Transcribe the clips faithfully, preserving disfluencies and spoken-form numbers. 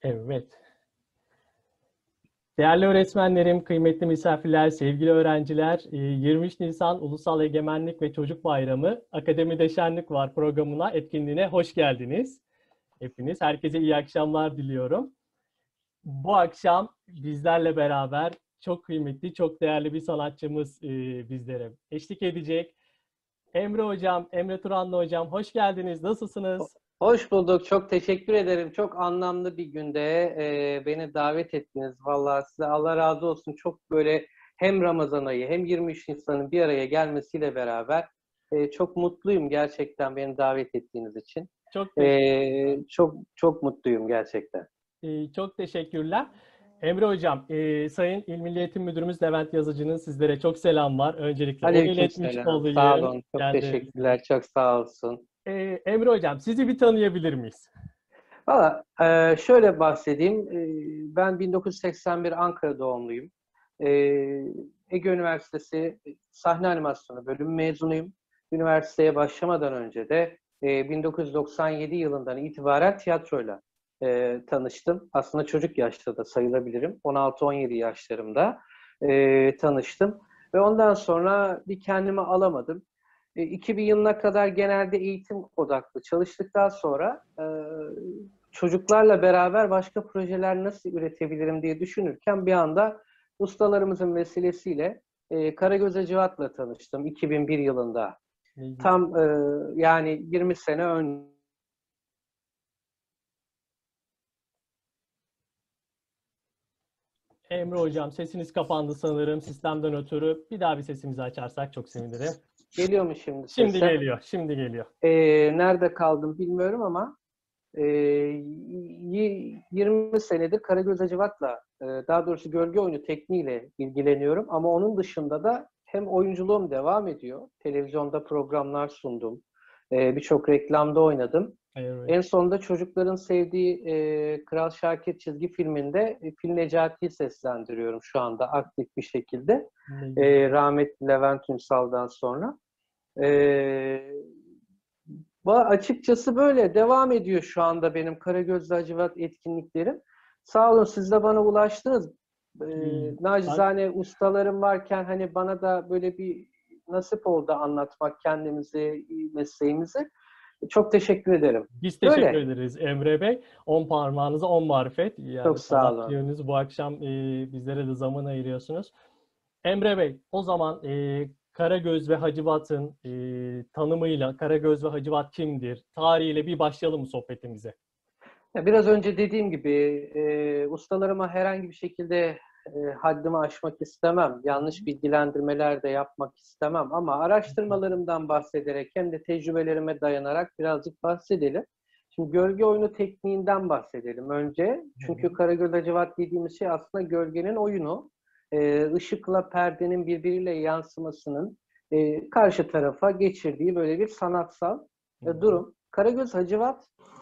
Evet. Değerli öğretmenlerim, kıymetli misafirler, sevgili öğrenciler, yirmi üç Nisan Ulusal Egemenlik ve Çocuk Bayramı Akademide Şenlik Var programına, etkinliğine hoş geldiniz. Hepiniz, herkese iyi akşamlar diliyorum. Bu akşam bizlerle beraber çok kıymetli, çok değerli bir sanatçımız bizlere eşlik edecek. Emre Hocam, Emre Turanlı Hocam, hoş geldiniz. Nasılsınız? Hoş bulduk. Çok teşekkür ederim. Çok anlamlı bir günde e, beni davet ettiniz. Vallahi size Allah razı olsun. Çok böyle hem Ramazan ayı hem yirmi üç Nisan'ın bir araya gelmesiyle beraber e, çok mutluyum gerçekten beni davet ettiğiniz için. Çok E, çok çok mutluyum gerçekten. Ee, Çok teşekkürler. Emre Hocam, e, Sayın İl Milli Eğitim Müdürümüz Levent Yazıcı'nın sizlere çok selam var. Öncelikle onu iletmiş Aleykümselam. Sağ olayım. olun. Çok Kendinize. teşekkürler. Çok sağ olsun. Ee, Emre Hocam, sizi bir tanıyabilir miyiz? Valla e, şöyle bahsedeyim. E, ben bin dokuz yüz seksen bir Ankara doğumluyum. E, Ege Üniversitesi Sahne Animasyonu bölümü mezunuyum. Üniversiteye başlamadan önce de e, bin dokuz yüz doksan yedi yılından itibaren tiyatroyla e, tanıştım. Aslında çocuk yaşta da sayılabilirim. on altı on yedi yaşlarımda e, tanıştım. Ve ondan sonra bir kendimi alamadım. iki bin yılına kadar genelde eğitim odaklı çalıştıktan sonra e, çocuklarla beraber başka projeler nasıl üretebilirim diye düşünürken bir anda ustalarımızın vesilesiyle e, Karagöz Hacivat'la tanıştım iki bin bir yılında. Tam e, yani yirmi sene önce. Emre Hocam, sesiniz kapandı sanırım sistemden ötürü. Bir daha bir sesimizi açarsak çok sevinirim. Geliyor mu şimdi Şimdi sesim? geliyor, şimdi geliyor. E, nerede kaldım bilmiyorum ama e, yirmi senedir Karagöz Hacivat'la, e, daha doğrusu gölge oyunu tekniğiyle ilgileniyorum. Ama onun dışında da hem oyunculuğum devam ediyor. Televizyonda programlar sundum. E, birçok reklamda oynadım. Evet. En sonunda çocukların sevdiği e, Kral Şakir çizgi filminde e, Fil Necati'yi seslendiriyorum şu anda aktif bir şekilde. E, rahmetli Levent Ünsal'dan sonra. E, Açıkçası böyle devam ediyor şu anda benim Karagöz Hacivat etkinliklerim. Sağ olun, siz de bana ulaştınız. Ee, nacizane ustalarım varken hani bana da böyle bir nasip oldu anlatmak kendimizi, mesleğimizi. Çok teşekkür ederim. Biz teşekkür Böyle. ederiz Emre Bey. On parmağınıza on marifet. Yani Çok sağ sanat olun. yönünüz bu akşam e, bizlere de zaman ayırıyorsunuz. Emre Bey, o zaman e, Karagöz ve Hacivat'ın e, tanımıyla Karagöz ve Hacivat kimdir? Tarihiyle bir başlayalım mı sohbetimize? Biraz önce dediğim gibi e, ustalarıma herhangi bir şekilde e, haddimi aşmak istemem. Yanlış bilgilendirmeler de yapmak istemem. Ama araştırmalarımdan bahsederek hem de tecrübelerime dayanarak birazcık bahsedelim. Şimdi gölge oyunu tekniğinden bahsedelim önce. Çünkü Karagöz Hacivat dediğimiz şey aslında gölgenin oyunu. E, ışıkla perdenin birbiriyle yansımasının e, karşı tarafa geçirdiği böyle bir sanatsal e, durum. Karagöz Hacivat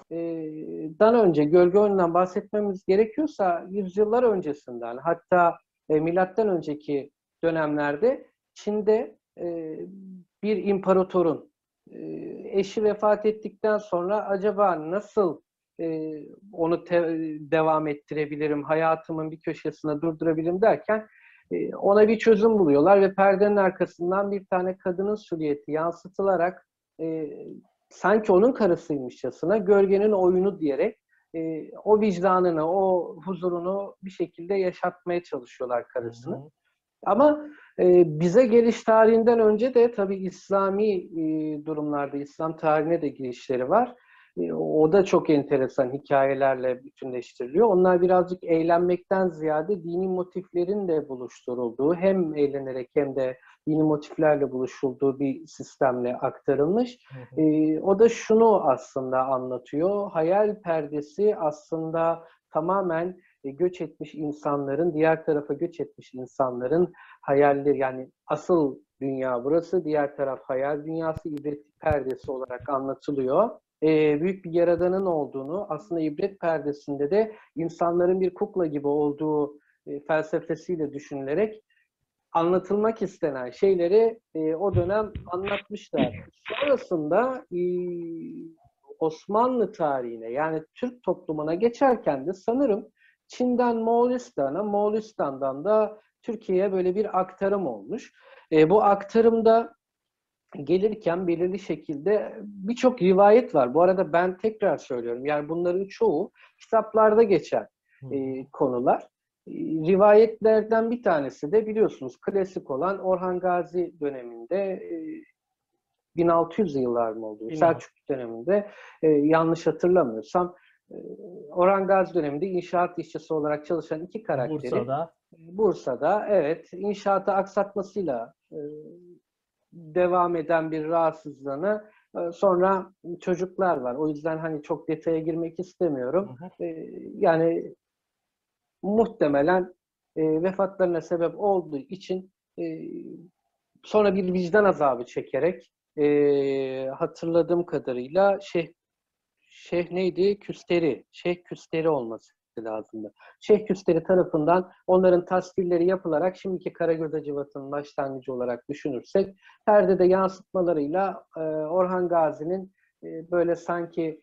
dan önce gölge oyunundan bahsetmemiz gerekiyorsa yüzyıllar öncesinden, hatta e, milattan önceki dönemlerde Çin'de e, bir imparatorun e, eşi vefat ettikten sonra acaba nasıl e, onu te- devam ettirebilirim, hayatımın bir köşesine durdurabilirim derken e, ona bir çözüm buluyorlar ve perdenin arkasından bir tane kadının silüeti yansıtılarak e, sanki onun karısıymışçasına gölgenin oyunu diyerek e, o vicdanını, o huzurunu bir şekilde yaşatmaya çalışıyorlar karısını. Hı hı. Ama e, bize geliş tarihinden önce de tabii İslami e, durumlarda, İslam tarihine de girişleri var. E, o da çok enteresan hikayelerle bütünleştiriliyor. Onlar birazcık eğlenmekten ziyade dini motiflerin de buluşturulduğu, hem eğlenerek hem de dini motiflerle buluşulduğu bir sistemle aktarılmış. Hı hı. E, o da şunu aslında anlatıyor. Hayal perdesi aslında tamamen göç etmiş insanların, diğer tarafa göç etmiş insanların hayalleri, yani asıl dünya burası, diğer taraf hayal dünyası, ibret perdesi olarak anlatılıyor. Ee, büyük bir yaradanın olduğunu, aslında ibret perdesinde de insanların bir kukla gibi olduğu e, felsefesiyle düşünülerek anlatılmak istenen şeyleri e, o dönem anlatmışlar. Sonrasında e, Osmanlı tarihine yani Türk toplumuna geçerken de sanırım Çin'den Moğolistan'a, Moğolistan'dan da Türkiye'ye böyle bir aktarım olmuş. E, bu aktarımda gelirken belirli şekilde birçok rivayet var. Bu arada ben tekrar söylüyorum. Yani bunların çoğu kitaplarda geçen e, konular. E, rivayetlerden bir tanesi de biliyorsunuz klasik olan Orhan Gazi döneminde e, bin altı yüzlü yıllar mı oldu? Selçuklu döneminde e, yanlış hatırlamıyorsam e, Orhan Gazi döneminde inşaat işçisi olarak çalışan iki karakteri Bursa'da. Bursa'da evet inşaatı aksatmasıyla e, devam eden bir rahatsızlığını e, sonra çocuklar var. O yüzden hani çok detaya girmek istemiyorum. Hı hı. E, yani muhtemelen e, vefatlarına sebep olduğu için e, sonra bir vicdan azabı çekerek e, hatırladığım kadarıyla Şeyh Şeyh neydi? Küsteri. Şeyh Küsteri olması lazımdı. Şeyh Küsteri tarafından onların tasvirleri yapılarak şimdiki Karagöz Hacivatı'nın başlangıcı olarak düşünürsek perdede yansıtmalarıyla e, Orhan Gazi'nin e, böyle sanki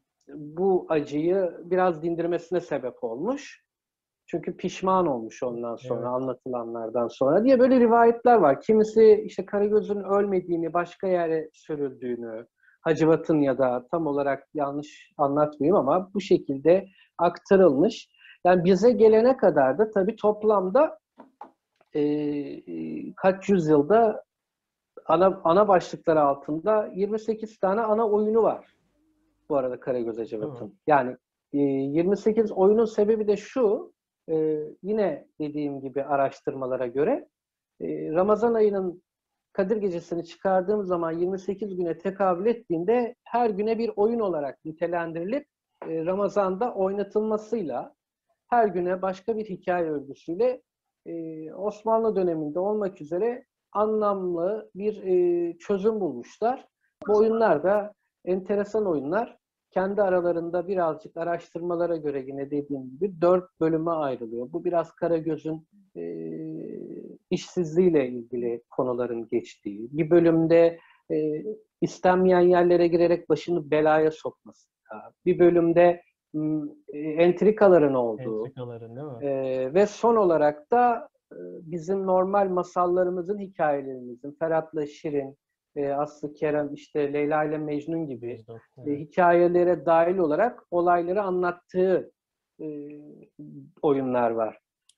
bu acıyı biraz dindirmesine sebep olmuş. Çünkü pişman olmuş ondan sonra, Evet. anlatılanlardan sonra diye böyle rivayetler var. Kimisi işte Karagöz'ün ölmediğini, başka yere sürüldüğünü, Hacivat'ın ya da tam olarak yanlış anlatmayayım ama bu şekilde aktarılmış. Yani bize gelene kadar da tabii toplamda e, kaç yüzyılda ana, ana başlıkları altında yirmi sekiz tane ana oyunu var bu arada Karagöz Hacivat'ın. Yani e, yirmi sekiz oyunun sebebi de şu, e, yine dediğim gibi araştırmalara göre e, Ramazan ayının Kadir Gecesi'ni çıkardığım zaman yirmi sekiz güne tekabül ettiğinde her güne bir oyun olarak nitelendirilip e, Ramazan'da oynatılmasıyla her güne başka bir hikaye örgüsüyle e, Osmanlı döneminde olmak üzere anlamlı bir e, çözüm bulmuşlar. Bu oyunlar da enteresan oyunlar. Kendi aralarında birazcık araştırmalara göre yine dediğim gibi dört bölüme ayrılıyor. Bu biraz Karagöz'ün e, işsizliğiyle ilgili konuların geçtiği. Bir bölümde e, istenmeyen yerlere girerek başını belaya sokması. Bir bölümde e, entrikaların olduğu. Entrikaların değil mi? E, ve son olarak da e, bizim normal masallarımızın, hikayelerimizin, Ferhat'la Şirin, e, Aslı Kerem, işte Leyla ile Mecnun gibi Evet. e, hikayelere dahil olarak olayları anlattığı e, oyunlar var.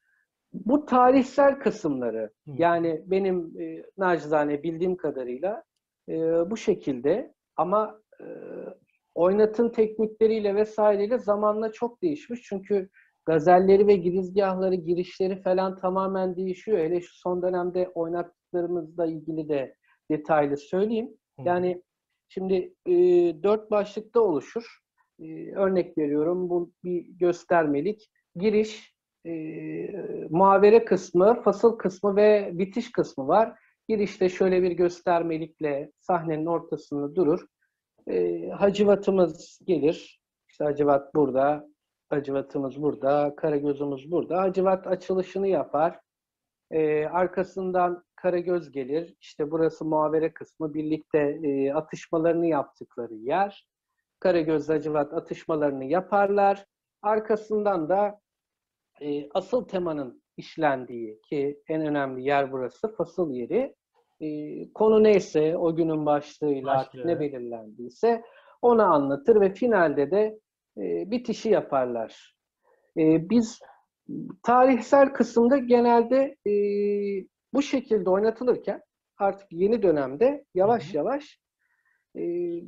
Bu tarihsel kısımları, yani benim e, nacizane bildiğim kadarıyla e, bu şekilde ama e, oynatım teknikleriyle vesaireyle zamanla çok değişmiş. Çünkü gazelleri ve girizgahları, girişleri falan tamamen değişiyor. Hele şu son dönemde oynattıklarımızla ilgili de detaylı söyleyeyim. Yani şimdi e, dört başlıkta oluşur. E, örnek veriyorum, bu bir göstermelik. Giriş, e, muhavere kısmı, fasıl kısmı ve bitiş kısmı var. Girişte şöyle bir göstermelikle sahnenin ortasında durur. E, Hacivatımız gelir. İşte Hacivat burada, Hacivatımız burada, Karagöz'ümüz burada. Hacivat açılışını yapar. E, arkasından Karagöz gelir. İşte burası muhavere kısmı. Birlikte e, atışmalarını yaptıkları yer. Karagöz, Hacivat atışmalarını yaparlar. Arkasından da e, asıl temanın işlendiği, ki en önemli yer burası, fasıl yeri. E, konu neyse o günün başlığıyla Başlığı. artık ne belirlendiyse onu anlatır ve finalde de e, bitişi yaparlar. E, biz tarihsel kısımda genelde e, bu şekilde oynatılırken artık yeni dönemde yavaş Hı hı. yavaş e,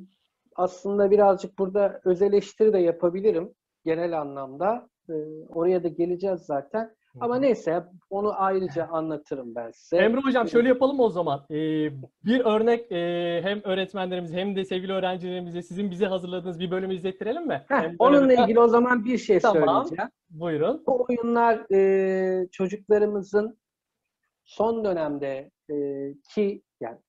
aslında birazcık burada öz eleştiri de yapabilirim genel anlamda. E, oraya da geleceğiz zaten. Hı Ama hı. neyse onu ayrıca anlatırım ben size. Emre Hocam şöyle yapalım o zaman. Ee, bir örnek e, hem öğretmenlerimize hem de sevgili öğrencilerimize sizin bize hazırladığınız bir bölümü izlettirelim mi? Heh, Hem böyle onunla bir... ilgili o zaman bir şey Tamam. söyleyeceğim. Buyurun. Bu oyunlar e, çocuklarımızın son dönemde e, ki yani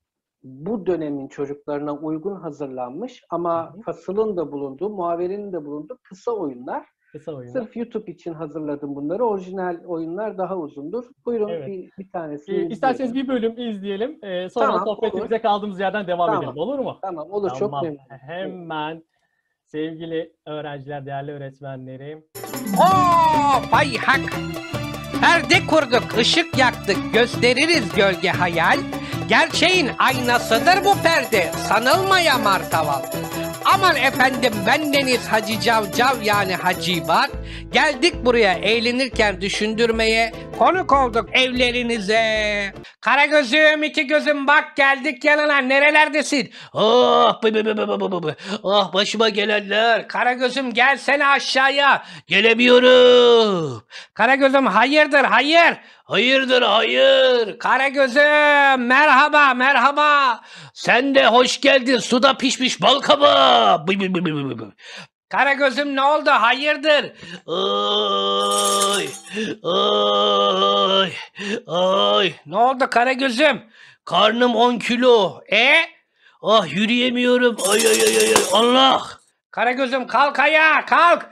bu dönemin çocuklarına uygun hazırlanmış ama Hı hı. fasılın da bulunduğu, muhaverenin de bulunduğu kısa oyunlar. Kısa oyunlar. Sırf YouTube için hazırladım bunları. Orijinal oyunlar daha uzundur. Buyurun Evet. bir, bir tanesini Ee, isterseniz izleyelim. bir bölüm izleyelim. Ee, sonra Tamam, sohbetimize olur. kaldığımız yerden devam Tamam. edelim. Olur mu? Tamam, olur. Çok Tamam. memnun olurum. Buyurun. Hemen Sevgili öğrenciler, değerli öğretmenlerim. Oo, vay hak! Perde kurduk, ışık yaktık, gösteririz gölge hayal. Gerçeğin aynasıdır bu perde, sanılmaya martaval. Aman efendim, bendeniz Hacı Cavcav yani Hacivat. Geldik buraya eğlenirken düşündürmeye, konuk olduk evlerinize. Karagözüm, iki gözüm bak geldik yanına, nerelerdesin? Ah, bı bı bı bı bı bı bı. Ah, başıma gelenler. Karagözüm gelsene aşağıya. Gelemiyorum. Karagözüm hayırdır hayır. Hayırdır hayır. Karagözüm merhaba merhaba. Sen de hoş geldin suda pişmiş bal kabağı. Bı bı bı bı bı bı. Karagözüm ne oldu hayırdır? Ay ay ay. Ne oldu Karagözüm? Karnım on kilo. E? Ah yürüyemiyorum. Ay ay ay ay. Allah. Karagözüm kalk ayağa kalk.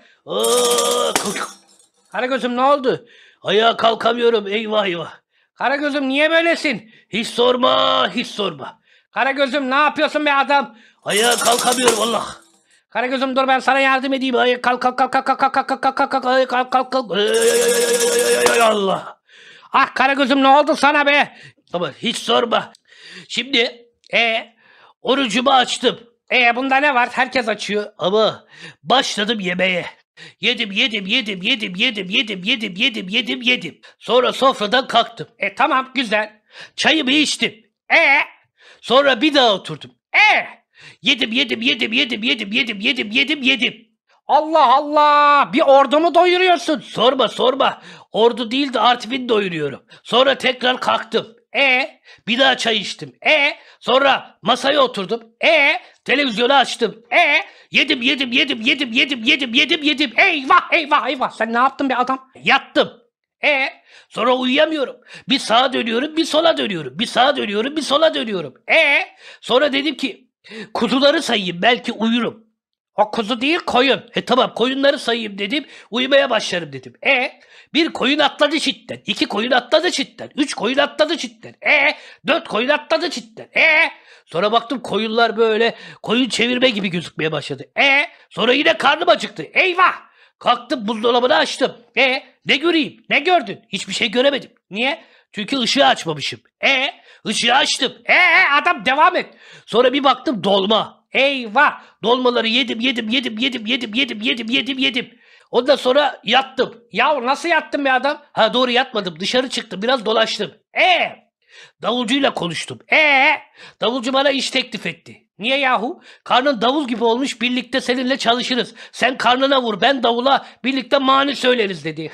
Aa, kalk. Karagözüm ne oldu? Ayağa kalkamıyorum. Eyvah eyvah. Karagözüm niye böylesin? Hiç sorma, hiç sorma. Karagözüm ne yapıyorsun be adam? Ayağa kalkamıyorum Allah. Karagözüm dur ben sana yardım edeyim. Ay kalk kalk kalk kalk kalk kalk kalk kalk kalk kalk ay kalk kalk kalk. Ay, ay, ay, ay, ay, ay, Allah. Ah Karagözüm ne oldu sana be? Ama hiç sorma. Şimdi e orucumu açtım. E bunda ne var? Herkes açıyor. Ama başladım yemeğe. Yedim yedim yedim yedim yedim yedim yedim yedim yedim yedim. Sonra sofradan kalktım. E tamam güzel. Çayımı içtim. E sonra bir daha oturdum. E yedim yedim yedim yedim yedim yedim yedim yedim yedim. Allah Allah, bir ordumu doyuruyorsun. Sorma sorma. Ordu değil de Artvin doyuruyorum. Sonra tekrar kalktım. E bir daha çay içtim. E sonra masaya oturdum. E televizyonu açtım. E yedim yedim yedim yedim yedim yedim yedim yedim. Eyvah eyvah eyvah. Sen ne yaptın be adam? Yattım. E sonra uyuyamıyorum. Bir sağa dönüyorum, bir sola dönüyorum. Bir sağa dönüyorum, bir sola dönüyorum. E sonra dedim ki kuzuları sayayım belki uyurum. O kuzu değil koyun. E tamam koyunları sayayım dedim. Uyumaya başlarım dedim. E bir koyun atladı çitten. iki koyun atladı çitten. Üç koyun atladı çitten. E dört koyun atladı çitten. E sonra baktım koyunlar böyle koyun çevirme gibi gözükmeye başladı. E sonra yine karnım acıktı. Eyvah! Kalktım buzdolabını açtım. E ne göreyim? Ne gördün? Hiçbir şey göremedim. Niye? Çünkü ışığı açmamışım. E ışığı açtım. E adam devam et. Sonra bir baktım dolma. Eyvah! Dolmaları yedim, yedim, yedim, yedim, yedim, yedim, yedim, yedim, yedim. Ondan sonra yattım. Ya nasıl yattım be adam? Ha doğru yatmadım. Dışarı çıktım. Biraz dolaştım. E davulcuyla konuştum. E davulcu bana iş teklif etti. Niye yahu? Karnın davul gibi olmuş. Birlikte seninle çalışırız. Sen karnına vur. Ben davula birlikte mani söyleriz dedi.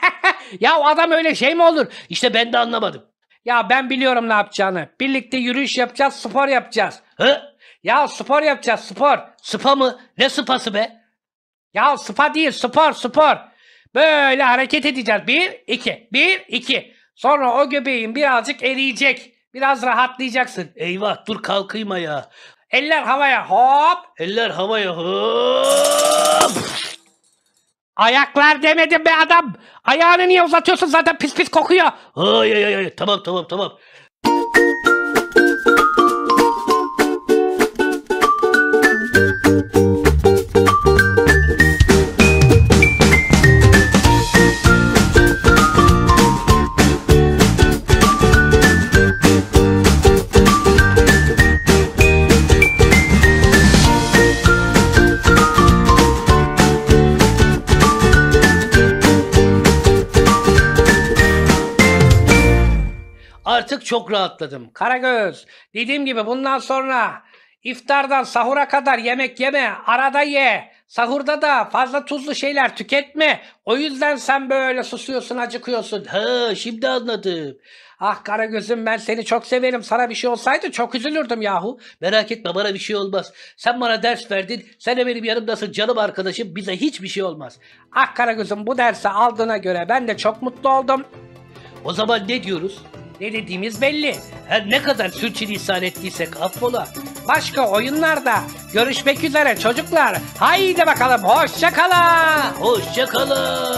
Ya adam öyle şey mi olur? İşte ben de anlamadım. Ya ben biliyorum ne yapacağını. Birlikte yürüyüş yapacağız, spor yapacağız. Hı? Ya spor yapacağız, spor. Spa mı? Ne spası be? Ya spa değil, spor, spor. Böyle hareket edeceğiz. Bir, iki, bir, iki. Sonra o göbeğin birazcık eriyecek. Biraz rahatlayacaksın. Eyvah, dur kalkayım ayağa. Eller havaya, hop. Eller havaya, hop. Ayaklar demedim be adam. Ayağını niye uzatıyorsun zaten pis pis kokuyor. Ay ay ay, tamam tamam tamam. Artık çok rahatladım. Karagöz, dediğim gibi bundan sonra iftardan sahura kadar yemek yeme, arada ye. Sahurda da fazla tuzlu şeyler tüketme. O yüzden sen böyle susuyorsun, acıkıyorsun. Ha, şimdi anladım. Ah Karagöz'üm ben seni çok severim. Sana bir şey olsaydı çok üzülürdüm yahu. Merak etme bana bir şey olmaz. Sen bana ders verdin. Sen de benim yanımdasın canım arkadaşım. Bize hiçbir şey olmaz. Ah Karagöz'üm bu dersi aldığına göre ben de çok mutlu oldum. O zaman ne diyoruz? Ne dediğimiz belli. Her ne kadar sürçülisan ettiysek affola. Başka oyunlarda görüşmek üzere çocuklar. Haydi bakalım hoşça kala. Hoşça kala.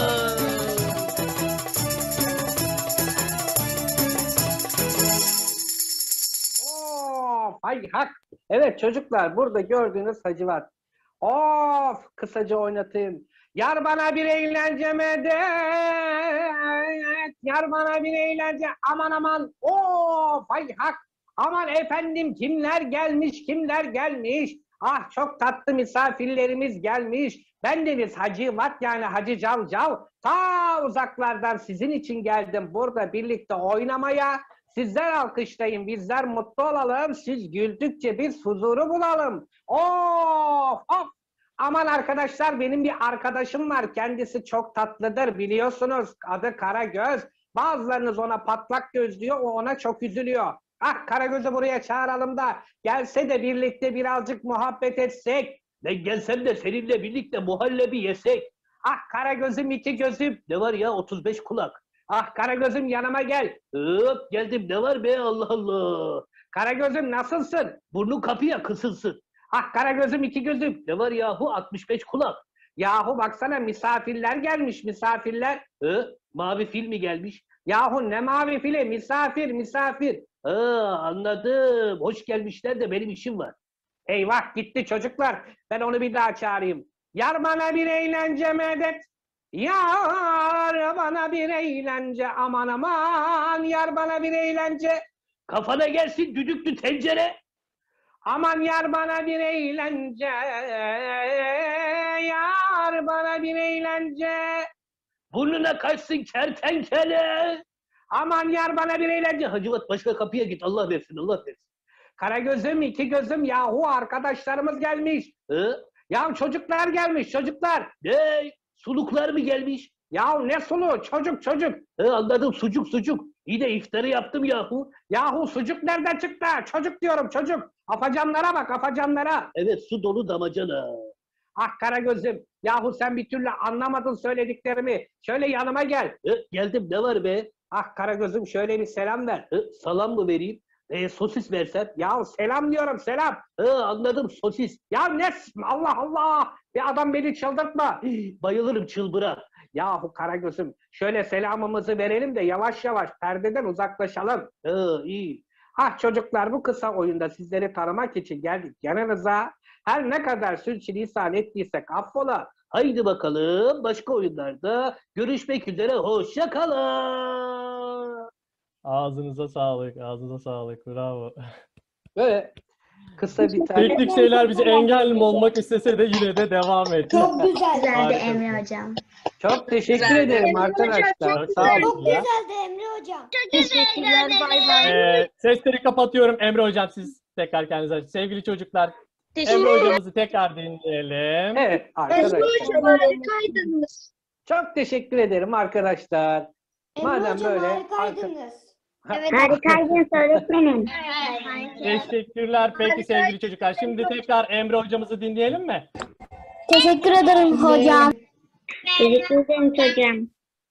Oo, hay hak. Evet çocuklar burada gördüğünüz Hacivat. Of, kısaca oynatayım. Yar bana bir eğlence medet, yar bana bir eğlence, aman aman, of, ay hak, aman efendim kimler gelmiş, kimler gelmiş, ah çok tatlı misafirlerimiz gelmiş, bendeniz Hacı Vat yani Hacı Cavcav, ta uzaklardan sizin için geldim burada birlikte oynamaya, sizler alkışlayın, bizler mutlu olalım, siz güldükçe biz huzuru bulalım, of, of. Aman arkadaşlar benim bir arkadaşım var. Kendisi çok tatlıdır biliyorsunuz. Adı Karagöz. Bazılarınız ona patlak göz diyor. O ona çok üzülüyor. Ah Karagöz'ü buraya çağıralım da gelse de birlikte birazcık muhabbet etsek. Ben gelsem de seninle birlikte muhallebi yesek. Ah Karagöz'üm iki gözüm. Ne var ya otuz beş kulak. Ah Karagöz'üm yanıma gel. Hop geldim ne var be Allah Allah. Karagöz'üm nasılsın? Burnu kapıya kısılsın. Ah Karagöz'üm iki gözüm. Ne var yahu altmış beş kulak. Yahu baksana misafirler gelmiş misafirler. Hı? Mavi fil mi gelmiş? Yahu ne mavi fili? Misafir misafir. Ha, anladım. Hoş gelmişler de benim işim var. Eyvah gitti çocuklar. Ben onu bir daha çağırayım. Yar bana bir eğlence medet. Yar bana bir eğlence aman aman. Yar bana bir eğlence. Kafana gelsin düdüklü tencere. Aman yar bana bir eğlence, yar bana bir eğlence. Burnuna kaçsın kertenkele. Aman yar bana bir eğlence. Hacivat başka kapıya git Allah versin Allah versin. Karagözüm iki gözüm yahu arkadaşlarımız gelmiş. Hı? Ya çocuklar gelmiş çocuklar. Ne? Suluklar mı gelmiş? Ya ne suluğu çocuk çocuk. Hı, anladım sucuk sucuk. İyi de iftarı yaptım yahu. Yahu sucuk nereden çıktı? Çocuk diyorum çocuk. Afacanlara bak afacanlara. Evet su dolu damacana. Ah Karagöz'üm. Yahu sen bir türlü anlamadın söylediklerimi. Şöyle yanıma gel. Hı, geldim ne var be? Ah Karagöz'üm şöyle bir selam ver. Hı, salam mı vereyim? E, sosis versem. Ya selam diyorum selam. Hı, anladım sosis. Ya ne? Allah Allah. Bir adam beni çıldırtma. Hii, bayılırım çılbıra. Yahu Karagöz'üm şöyle selamımızı verelim de yavaş yavaş perdeden uzaklaşalım. Hı, iyi. Ah çocuklar bu kısa oyunda sizleri tanımak için geldik yanınıza. Her ne kadar sürçülisan ettiysek affola. Haydi bakalım başka oyunlarda görüşmek üzere. Hoşça kalın. Ağzınıza sağlık, ağzınıza sağlık. Bravo. Böyle kısa bir tane. Teknik şeyler bizi engel mi olmak istese de yine de devam etti. Çok güzeldi Harika. Emre Hocam. Çok teşekkür Güzeldi. ederim arkadaşlar. Sağ olun. Çok güzeldi Emre Hocam. Teşekkürler bay bay. Ee, sesleri kapatıyorum. Emre Hocam siz tekrar kendinize açın. Sevgili çocuklar, Emre Hocamızı tekrar dinleyelim. Evet arkadaşlar. harikaydınız. Çok teşekkür ederim arkadaşlar. Emre Madem Hocam böyle harikaydınız. Evet. Harikaydınız öğretmenim. Teşekkürler. Peki sevgili çocuklar. Şimdi tekrar Emre Hocamızı dinleyelim mi? Teşekkür ederim hocam. Teşekkür ederim hocam.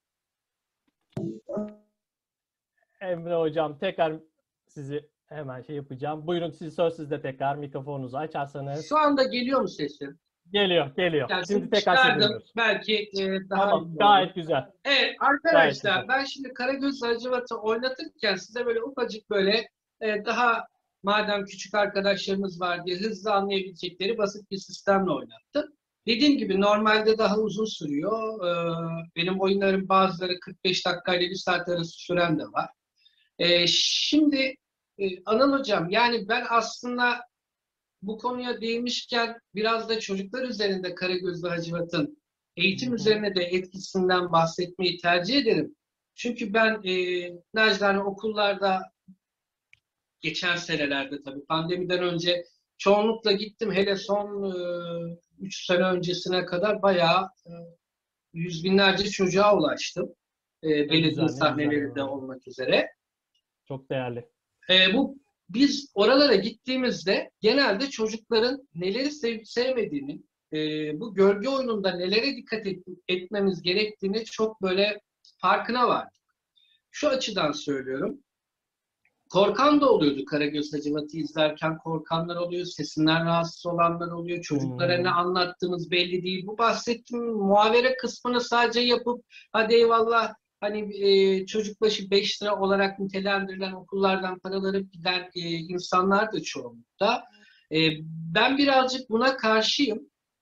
Emre Hocam tekrar sizi hemen şey yapacağım. Buyurun siz söz sizde tekrar mikrofonunuzu açarsanız. Şu anda geliyor mu sesim? Geliyor, geliyor. Yani Şimdi tekrar sizi çıkardım. dinliyoruz. Belki e, daha iyi Tamam, olur. gayet güzel. Evet Gayet arkadaşlar güzel. ben şimdi Karagöz Hacivat'ı oynatırken size böyle ufacık böyle e, daha madem küçük arkadaşlarımız var diye hızlı anlayabilecekleri basit bir sistemle oynattım. Dediğim gibi normalde daha uzun sürüyor. Ee, benim oyunlarım bazıları kırk beş dakika ile bir saat arası süren de var. Ee, şimdi e, Anıl Hocam yani ben aslında bu konuya değinmişken biraz da çocuklar üzerinde Karagözlü Hacivat'ın eğitim üzerine de etkisinden bahsetmeyi tercih ederim. Çünkü ben e, nacizane okullarda geçen senelerde tabii pandemiden önce çoğunlukla gittim. Hele son e, üç sene öncesine kadar bayağı e, yüz binlerce çocuğa ulaştım. E, belirli güzel, ne sahnelerinde güzel. olmak üzere. Çok değerli. E, bu biz oralara gittiğimizde genelde çocukların neleri sevip sevmediğini, e, bu gölge oyununda nelere dikkat et, etmemiz gerektiğini çok böyle farkına vardık. Şu açıdan söylüyorum. Korkan da oluyordu Karagöz Hacivat'ı izlerken korkanlar oluyor, sesinden rahatsız olanlar oluyor, çocuklara Hmm. ne anlattığımız belli değil. Bu bahsettiğim muhavere kısmını sadece yapıp hadi eyvallah hani e, çocuk başı beş lira olarak nitelendirilen okullardan paraları giden e, insanlar da çoğunlukta. E, ben birazcık buna karşıyım.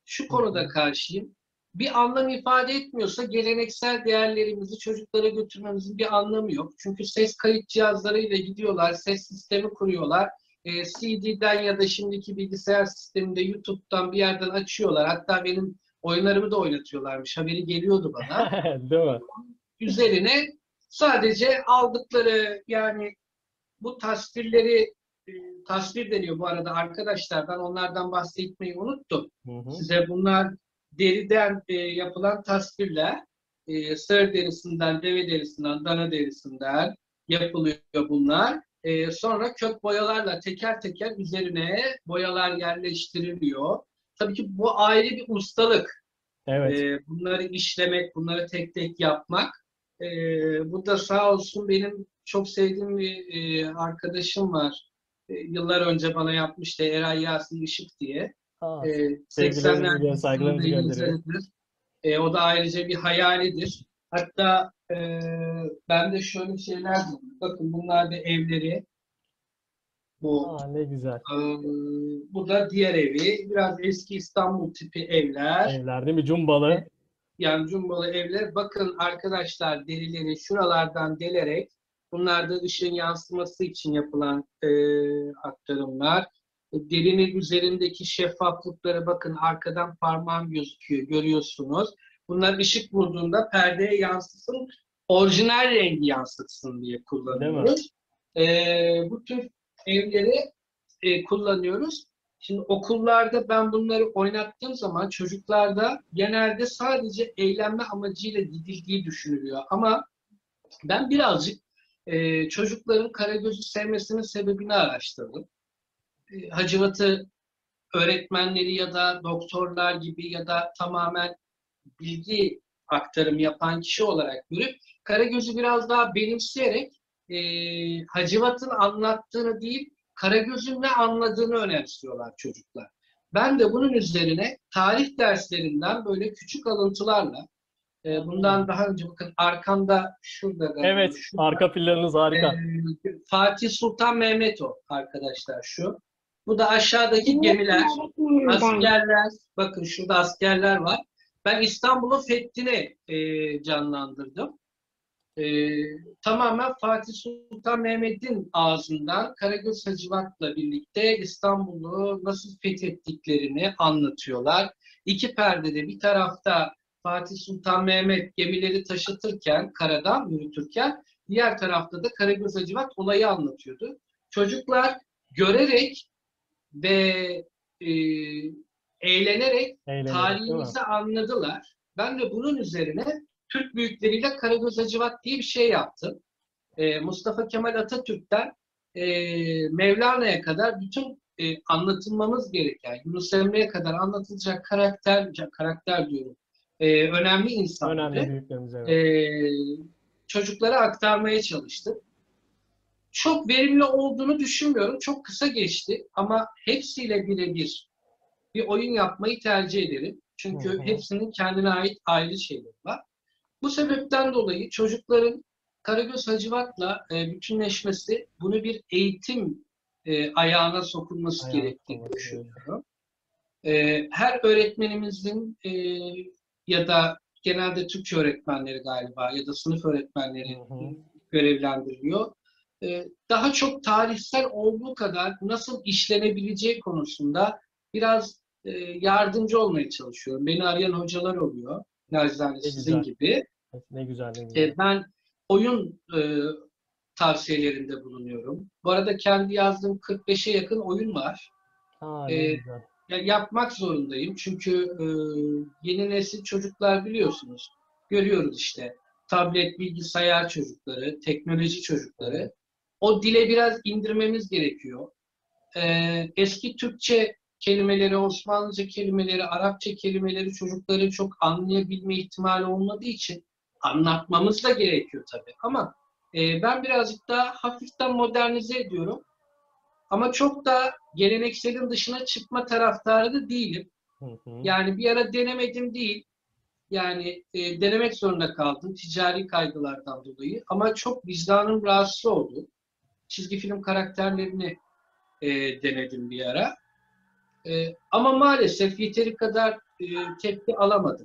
şu konuda karşıyım. Bir anlam ifade etmiyorsa geleneksel değerlerimizi çocuklara götürmemizin bir anlamı yok. Çünkü ses kayıt cihazlarıyla gidiyorlar, ses sistemi kuruyorlar. E, C D'den ya da şimdiki bilgisayar sisteminde YouTube'dan bir yerden açıyorlar. Hatta benim oyunlarımı da oynatıyorlarmış. Haberi geliyordu bana. Değil mi? Üzerine sadece aldıkları, yani bu tasvirleri, e, tasvir deniyor bu arada arkadaşlar. Ben onlardan bahsetmeyi unuttum. Hı hı. Size bunlar deriden e, yapılan tasvirler. E, sığır derisinden, deve derisinden, dana derisinden yapılıyor bunlar. E, sonra kök boyalarla teker teker üzerine boyalar yerleştiriliyor. Tabii ki bu ayrı bir ustalık. Evet. E, bunları işlemek, bunları tek tek yapmak. E, bu da sağ olsun benim çok sevdiğim bir e, arkadaşım var. E, yıllar önce bana yapmıştı, Eray Yasin Işık diye. Aa, E, sevgilerimizi gönderiyor, seksenler saygılarımızı gönderiyor. e, o da ayrıca bir hayalidir. Hatta e, ben de şöyle şeyler buldum. Bakın bunlar da evleri. Bu Aa, ne güzel. e, bu da diğer evi. Biraz eski İstanbul tipi evler. Evler değil mi? Cumbalı. Yani cumbalı evler. Bakın arkadaşlar, derileri şuralardan delerek, bunlar da ışığın yansıması için yapılan e, aktarımlar. Derinin üzerindeki şeffaflıklara bakın, arkadan parmağım gözüküyor, görüyorsunuz. Bunlar ışık vurduğunda perdeye yansısın, orijinal rengi yansıtsın diye kullanıyoruz. E, bu tür evleri e, kullanıyoruz. Şimdi okullarda ben bunları oynattığım zaman çocuklarda genelde sadece eğlenme amacıyla gidildiği düşünülüyor. Ama ben birazcık e, çocukların Karagöz'ü sevmesinin sebebini araştırdım. E, Hacivat'ı öğretmenleri ya da doktorlar gibi ya da tamamen bilgi aktarımı yapan kişi olarak görüp Karagöz'ü biraz daha benimseyerek e, Hacivat'ın anlattığını değil, Karagöz'ün ne anladığını önemsiyorlar çocuklar. Ben de bunun üzerine tarih derslerinden böyle küçük alıntılarla, e, bundan daha önce bakın arkamda şurada da, Evet, şurada, arka planınız harika. e, Fatih Sultan Mehmet o arkadaşlar şu. Bu da aşağıdaki gemiler, askerler, bakın şurada askerler var. Ben İstanbul'un fethini e, canlandırdım. E, tamamen Fatih Sultan Mehmet'in ağzından Karagöz Hacivat'la birlikte İstanbul'u nasıl fethettiklerini anlatıyorlar. İki perdede, bir tarafta Fatih Sultan Mehmet gemileri taşıtırken, karadan yürütürken, diğer tarafta da Karagöz Hacivat olayı anlatıyordu. Çocuklar görerek ve e, eğlenerek Eğlenerek, tarihimizi anladılar. Ben de bunun üzerine Türk büyükleriyle Karagöz Hacivat diye bir şey yaptım. E, Mustafa Kemal Atatürk'ten e, Mevlana'ya kadar bütün e, anlatılmamız gereken, Yunus Emre'ye kadar anlatılacak karakter, karakter diyorum, e, önemli insanları Önemli büyüklerimiz, evet. e, çocuklara aktarmaya çalıştım. Çok verimli olduğunu düşünmüyorum. Çok kısa geçti ama hepsiyle birebir bir oyun yapmayı tercih ederim. Çünkü Hı hı. hepsinin kendine ait ayrı şeyleri var. Bu sebepten dolayı çocukların Karagöz Hacivat'la e, bütünleşmesi, bunu bir eğitim e, ayağına sokulması Ayağına gerektiğini sokulması düşünüyorum. E, her öğretmenimizin e, ya da genelde Türkçe öğretmenleri galiba ya da sınıf öğretmenleri Hı hı. görevlendiriliyor. E, daha çok tarihsel olduğu kadar nasıl işlenebileceği konusunda biraz e, yardımcı olmaya çalışıyorum. Beni arayan hocalar oluyor. Naçizane sizin güzel. gibi. Ne güzel, ne güzel. E, ben oyun e, tavsiyelerinde bulunuyorum. Bu arada kendi yazdığım kırk beşe yakın oyun var. Aa, ne E, güzel. ya, yapmak zorundayım. Çünkü e, yeni nesil çocuklar biliyorsunuz. Görüyoruz işte. Tablet, bilgisayar çocukları, teknoloji çocukları. O dile biraz indirmemiz gerekiyor. E, eski Türkçe kelimeleri, Osmanlıca kelimeleri, Arapça kelimeleri çocukların çok anlayabilme ihtimali olmadığı için anlatmamız da gerekiyor tabii. Ama e, ben birazcık daha hafiften modernize ediyorum. Ama çok da gelenekselin dışına çıkma taraftarı da değilim. Hı hı. Yani bir ara denemedim değil. Yani e, denemek zorunda kaldım ticari kaygılardan dolayı. Ama çok vicdanım rahatsız oldu. Çizgi film karakterlerini e, denedim bir ara. E, ama maalesef yeteri kadar e, tepki alamadım.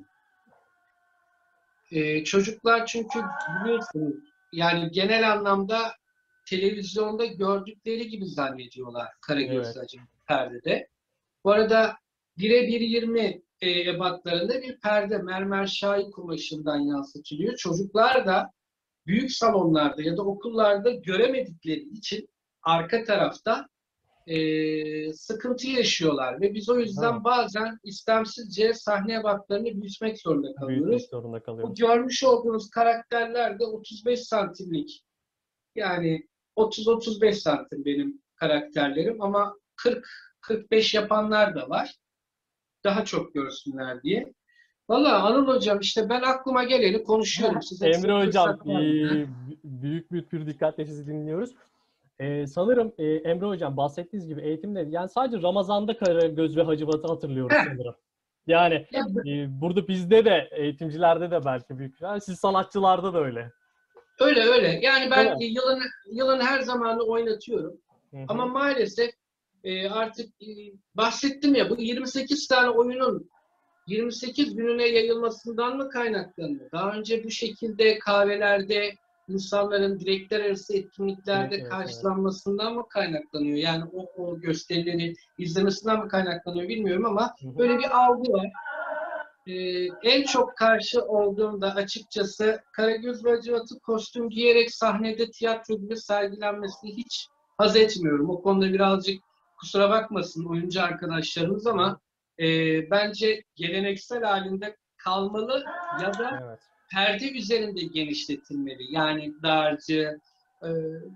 E, çocuklar çünkü biliyorsunuz yani genel anlamda televizyonda gördükleri gibi zannediyorlar Karagözlü Evet. Hacivat perdede. Bu arada bire bir yirmi e, ebatlarında bir perde mermer şahi kumaşından yansıtılıyor. Çocuklar da büyük salonlarda ya da okullarda göremedikleri için arka tarafta e, sıkıntı yaşıyorlar ve biz o yüzden Ha. bazen istemsizce sahne ebatlarını büyütmek zorunda Büyütmek kalıyoruz. zorunda Bu kalıyoruz. görmüş olduğunuz karakterler de otuz beş santimlik. Yani otuz otuz beş santim benim karakterlerim ama kırk kırk beş yapanlar da var. Daha çok görsünler diye. Valla Anıl Hocam işte ben aklıma geleni konuşuyorum. Size Emre Hocam, fırsat e, vermeden. büyük bir pür dikkatle sizi dinliyoruz. E, sanırım e, Emre Hocam bahsettiğiniz gibi eğitimde yani sadece Ramazan'da Karagöz ve Hacivat'ı hatırlıyoruz Heh. sanırım. Yani Ya, e, burada bizde de eğitimcilerde de belki büyük. Yani siz sanatçılarda da öyle. öyle öyle. Yani Değil ben mi? yılın yılın her zamanı oynatıyorum. Hı hı. Ama maalesef e, artık e, bahsettim ya bu yirmi sekiz tane oyunun yirmi sekiz gününe yayılmasından mı kaynaklanıyor? Daha önce bu şekilde kahvelerde insanların direkler arası etkinliklerde Direkler arası, evet. karşılanmasından mı kaynaklanıyor? Yani o, o gösterileri izlemesinden mi kaynaklanıyor bilmiyorum ama Hı hı. böyle bir algı var. Ee, en çok karşı olduğumda açıkçası Karagöz ve Hacivat'ı kostüm giyerek sahnede tiyatro gibi sergilenmesini hiç haz etmiyorum. O konuda birazcık kusura bakmasın oyuncu arkadaşlarımız ama e, bence geleneksel halinde kalmalı ya da Evet. perde üzerinde genişletilmeli. Yani dağarcığı e,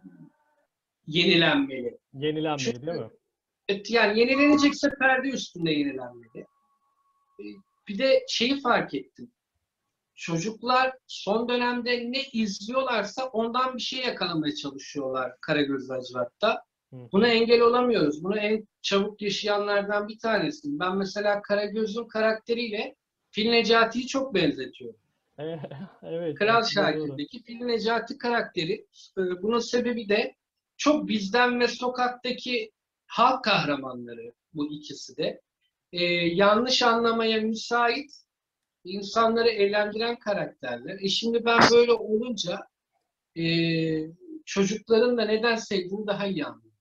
yenilenmeli. Yenilenmeli değil mi? Evet, yani yenilenecekse perde üstünde yenilenmeli. E, Bir de şeyi fark ettim. Çocuklar son dönemde ne izliyorlarsa ondan bir şey yakalamaya çalışıyorlar Karagözlü Hacivat'ta. Hı hı. Buna engel olamıyoruz. Bunu en çabuk yaşayanlardan bir tanesiyim. Ben mesela Karagöz'ün karakteriyle Fil Necati'yi çok benzetiyorum. Evet. Kral aslında doğru. Şakir'deki Fil Necati karakteri. e, Bunun sebebi de çok bizden ve sokaktaki halk kahramanları bu ikisi de. E, yanlış anlamaya müsait, insanları eğlendiren karakterler. E şimdi ben böyle olunca e, çocukların da neden sevdiğini daha iyi anlıyorum.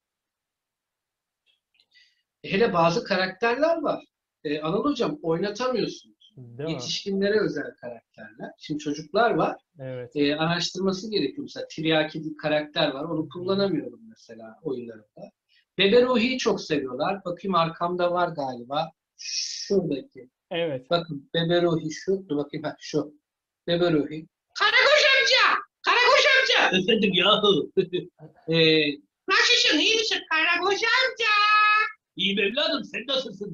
Hele bazı karakterler var. E, Anıl Hocam oynatamıyorsunuz. Değil mi? Yetişkinlere özel karakterler. Şimdi çocuklar var. Evet. E, araştırması gerekiyor. Mesela Tiryaki bir karakter var. Onu kullanamıyorum mesela oyunlarında. Bebe Ruhi'yi çok seviyorlar. Bakayım arkamda var galiba. Şuradaki. Evet. Bakın Bebe Ruhi şu. Dur bakayım. Ha, şu. Bebe Ruhi. Karakoş amca! Karakoş amca! Efendim yahu. ee, nasılsın? İyi misin Karakoş amca? İyiyim evladım. Sen nasılsın?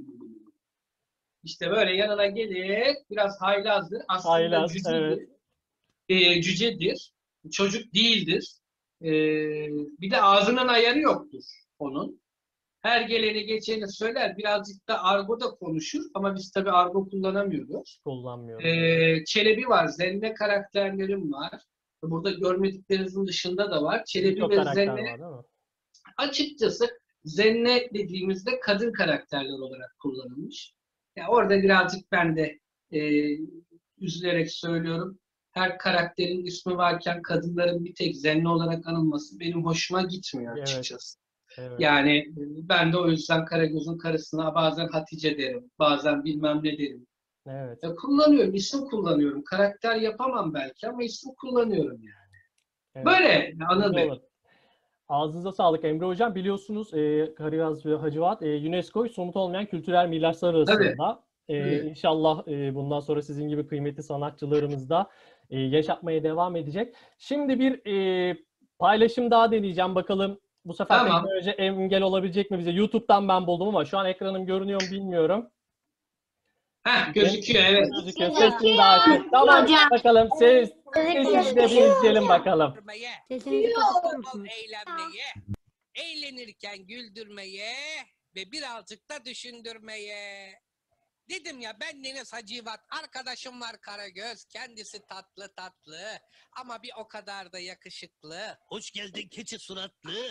İşte böyle yanına gelir. Biraz haylazdır. Aslında Haylaz, cücedir. evet. Ee, cücedir. Çocuk değildir. Ee, bir de ağzının ayarı yoktur onun. Her geleni geçeni söyler. Birazcık da argo da konuşur. Ama biz tabii argo kullanamıyoruz. Kullanmıyorum. Ee, Çelebi var. Zenne karakterlerim var. Burada görmediklerinizin dışında da var. Çelebi Birçok ve karakter Zenne var değil mi? açıkçası Zenne dediğimizde kadın karakterler olarak kullanılmış. Yani orada birazcık ben de e, üzülerek söylüyorum. Her karakterin ismi varken kadınların bir tek Zenne olarak anılması benim hoşuma gitmiyor Evet. açıkçası. Evet. Yani ben de o yüzden Karagöz'ün karısına bazen Hatice derim, bazen bilmem ne derim. Evet. Ya kullanıyorum, isim kullanıyorum. Karakter yapamam belki ama isim kullanıyorum yani. Evet. Böyle Anıl Bey. Doğru. Ağzınıza sağlık Emre Hocam. Biliyorsunuz e, Karagöz ve Hacivat e, UNESCO somut olmayan kültürel miraslar arasında. E, Evet. İnşallah e, bundan sonra sizin gibi kıymetli sanatçılarımız da e, yaşatmaya devam edecek. Şimdi bir e, paylaşım daha deneyeceğim. Bakalım bu sefer Tamam. teknoloji engel olabilecek mi bize? YouTube'dan ben buldum ama şu an ekranım görünüyor mu bilmiyorum. Heh, gözüküyor evet. Gözüküyor. Sesim daha açık. Tamam Hocam. bakalım. Ses, sesini de bir izleyelim bakalım. Güldürmeye, Sesinizi kapatır bol mısınız? eğlenmeye, eğlenirken güldürmeye ve birazcık da düşündürmeye. Dedim ya ben Deniz Hacivat, arkadaşım var Karagöz, kendisi tatlı tatlı ama bir o kadar da yakışıklı. Hoş geldin keçi suratlı.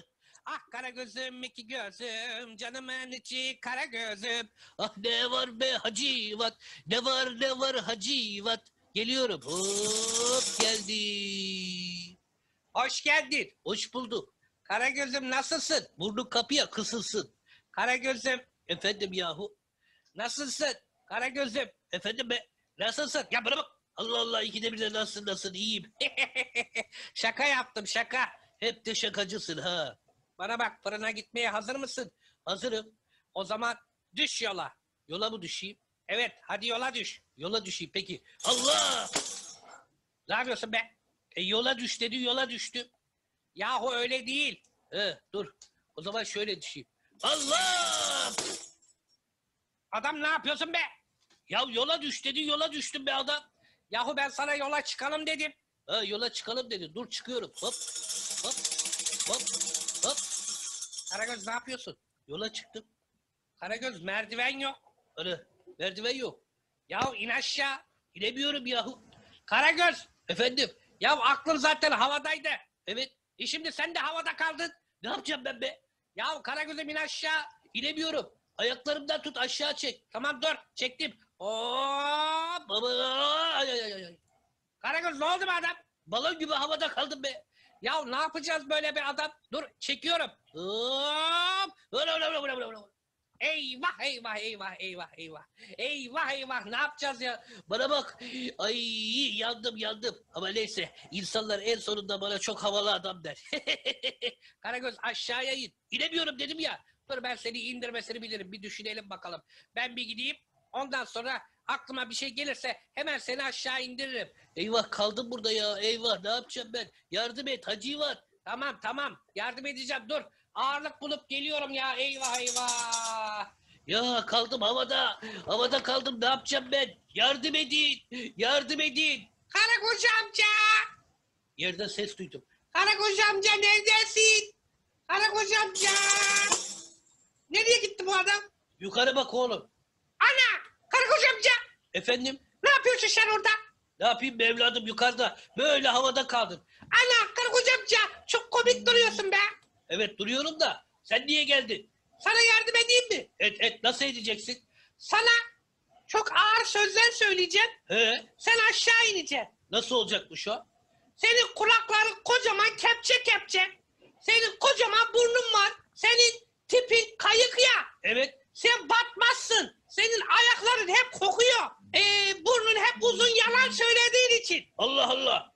Ah kara gözüm iki gözüm canımın içi kara gözüm. Ah ne var be Hacivat, ne var ne var Hacivat. Geliyorum. Hop geldi. Hoş geldin. Hoş bulduk. Kara gözüm nasılsın? Burnun kapıya kısılsın. Kara gözüm Efendim yahu. nasılsın? Kara gözüm. Efendim be. Nasılsın? Ya bana bak. Allah Allah ikide bir de nasılsın nasılsın iyiyim. Şaka yaptım şaka. Hep de şakacısın ha. Bana bak fırına gitmeye hazır mısın? Hazırım. O zaman düş yola. Yola mı düşeyim? Evet hadi yola düş. Yola düşeyim peki. Allah! Ne yapıyorsun be? E yola düş dedi yola düştüm. Yahu öyle değil. He dur. O zaman şöyle düşeyim. Allah! Adam ne yapıyorsun be? Ya yola düş dedi yola düştüm be adam. Yahu ben sana yola çıkalım dedim. Ha yola çıkalım dedi. Dur çıkıyorum. Hop hop hop hop. Karagöz ne yapıyorsun? Yola çıktım. Karagöz merdiven yok. Ana merdiven yok. Yahu in aşağı. İnemiyorum yahu. Karagöz. Efendim. Ya aklım zaten havadaydı. Evet. E şimdi sen de havada kaldın. Ne yapacağım ben be? Ya Karagöz'üm in aşağı. İnemiyorum. Ayaklarımdan tut aşağı çek. Tamam dur çektim. Hop. Baba. Ay ay ay ay. Karagöz ne oldu be adam? Balon gibi havada kaldım be. Ya ne yapacağız böyle bir adam? Dur çekiyorum. Hop. Öyle öyle öyle öyle öyle. Eyvah eyvah eyvah eyvah eyvah. Eyvah eyvah ne yapacağız ya? Bana bak. Ay yandım yandım. Ama neyse insanlar en sonunda bana çok havalı adam der. Karagöz aşağıya in. İnemiyorum dedim ya. Dur ben seni indirmesini bilirim. Bir düşünelim bakalım. Ben bir gideyim. Ondan sonra aklıma bir şey gelirse hemen seni aşağı indiririm. Eyvah kaldım burada ya. Eyvah ne yapacağım ben? Yardım et Hacı var. Tamam tamam. Yardım edeceğim. Dur. Ağırlık bulup geliyorum ya. Eyvah eyvah. Ya kaldım havada. Havada kaldım ne yapacağım ben? Yardım edin. Yardım edin. Karakoç amca. Yerden ses duydum. Karakoç amca neredesin? Karakoç amca. Nereye gitti bu adam? Yukarı bak oğlum. Ana! Karakoç amca. Efendim Ne yapıyorsun sen orada? ne yapayım be evladım yukarıda. Böyle havada kaldım. Ana! Karakoç amca. Çok komik duruyorsun be. Evet duruyorum da. Sen niye geldin? Sana yardım edeyim mi? Et et nasıl edeceksin? Sana çok ağır sözler söyleyeceğim. He? Sen aşağı ineceksin. Nasıl olacakmış o? Senin kulakların kocaman kepçe kepçe. Senin kocaman burnun var. Senin tipin kayık ya. Evet. Sen batmazsın. Senin ayakların hep kokuyor. Ee, burnun hep uzun yalan söylediğin için. Allah Allah.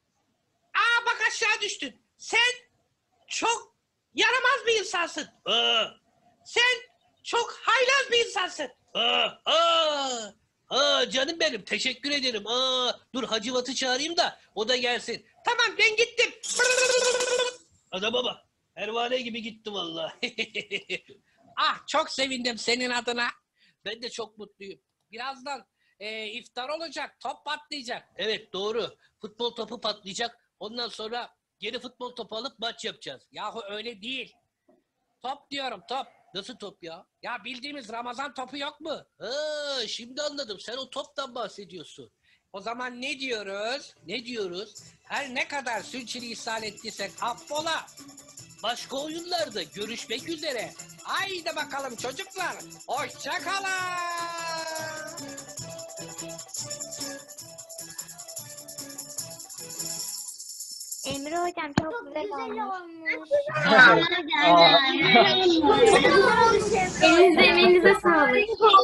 Aa bak aşağı düştün. Sen çok yaramaz bir insansın. Aa, Sen çok haylaz bir insansın. aa, aa. Aa canım benim teşekkür ederim. Aa, dur Hacivat'ı çağırayım da o da gelsin. Tamam ben gittim. Adama bak. Pervane gibi gitti vallahi. Ah çok sevindim senin adına. Ben de çok mutluyum. Birazdan e, iftar olacak, top patlayacak. Evet doğru. Futbol topu patlayacak. Ondan sonra geri futbol topu alıp maç yapacağız. Yahu öyle değil. Top diyorum top. Nasıl top ya? Ya bildiğimiz Ramazan topu yok mu? Ha, şimdi anladım. Sen o toptan bahsediyorsun. O zaman ne diyoruz? Ne diyoruz? Her ne kadar sürçülisan ettiysek affola. Başka oyunlarda görüşmek üzere. Haydi bakalım çocuklar. Hoşça kalın. Emre hocam çok, Çok güzel, güzel olmuş. olmuş. Elinize emeğinize sağlık.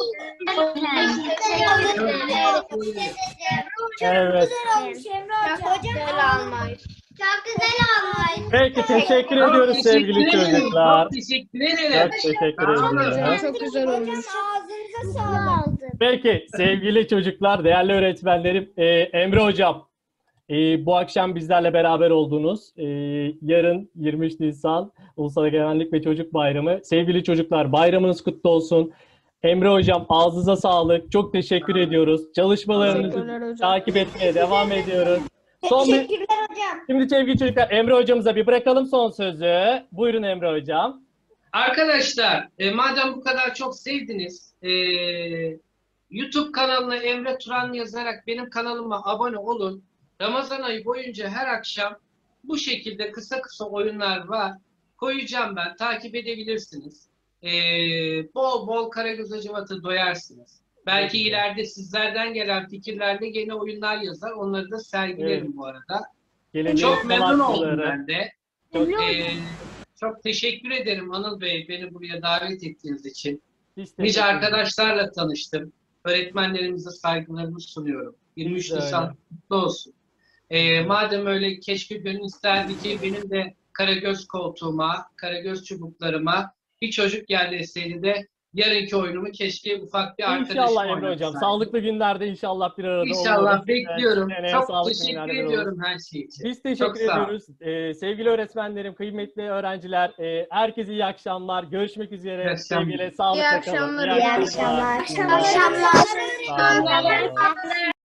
Evet. Çok güzel olmuş. Çok güzel olmuş. Peki teşekkür Çok ediyoruz teşekkür sevgili ederim, çocuklar. Çok teşekkür ederim. Çok teşekkür Sağ olun. ediyoruz. Çok güzel olmuş. Ağzınıza sağlık. Peki sevgili çocuklar, değerli öğretmenlerim, e, Emre Hocam, e, bu akşam bizlerle beraber oldunuz. E, yarın yirmi üç Nisan Ulusal Egemenlik ve Çocuk Bayramı. Sevgili çocuklar bayramınız kutlu olsun. Emre Hocam ağzınıza sağlık. Çok teşekkür ediyoruz. Çalışmalarınızı takip etmeye devam ediyoruz. Son bir, Teşekkürler hocam. şimdi sevgili çocuklar Emre Hocamıza bir bırakalım son sözü. Buyurun Emre Hocam. Arkadaşlar, e, madem bu kadar çok sevdiniz, e, YouTube kanalına Emre Turan yazarak benim kanalıma abone olun. Ramazan ayı boyunca her akşam bu şekilde kısa kısa oyunlar var. koyacağım ben. Takip edebilirsiniz. Ee, bol bol Karagöz Hacivat'ı doyarsınız. Belki Evet. ileride sizlerden gelen fikirlerle yeni oyunlar yazar. Onları da sergilerim Evet. bu arada. Geleceğin Çok memnun oldum sanatçıları. ben de. Çok, Ee, çok teşekkür ederim Anıl Bey beni buraya davet ettiğiniz için. biz Nice teşekkür ederiz. arkadaşlarla tanıştım. Öğretmenlerimize saygılarımı sunuyorum. yirmi üç Biz de öyle. Nisan kutlu olsun. Ee, madem öyle keşke gönül isterdi ki benim de Karagöz koltuğuma, Karagöz çubuklarıma bir çocuk yerleşseydi de yarınki oyunumu keşke ufak bir arkadaşım İnşallah Emre Hocam. oynatsaydı. Sağlıklı günlerde inşallah bir arada İnşallah oluruz. bekliyorum. Seneye Çok sağlıklı teşekkür günlerde bir ediyorum oluruz. her şey için. Biz teşekkür Çok sağ olun. ediyoruz. Ee, sevgili öğretmenlerim, kıymetli öğrenciler, e, herkese iyi akşamlar. Görüşmek üzere. İyi akşamlar. Sevgiyle, sağlıkla İyi kalın. akşamlar. İyi akşamlar. akşamlar. Sağ olun.